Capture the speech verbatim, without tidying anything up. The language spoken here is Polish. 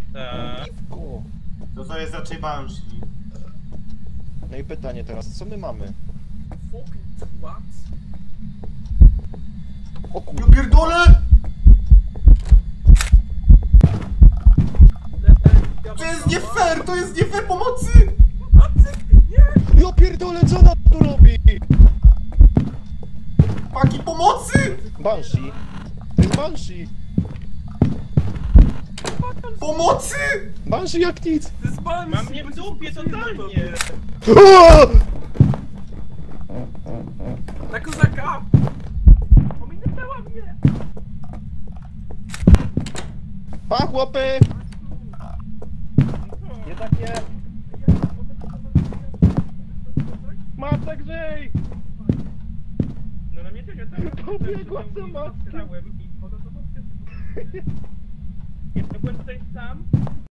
Tak. Piwko. To to jest raczej Banshee. No i pytanie teraz, co my mamy? Fucking what? O kur... Ja pierdolę! To jest nie fair, to jest nie fair, pomocy! Macyk, nie! Ja pierdolę, co ona tu robi? Paki, pomocy! Banshee. To jest Banshee. Pomocy! Banshee jak nic. To jest Banshee! Mam mnie w dupie totalnie! Na kozaka! Ominęła mnie! Pa chłopy! Nie takie... Mata grzej! No na mnie też jest tak. Pobiegła za matką. Ja byłem tutaj sam.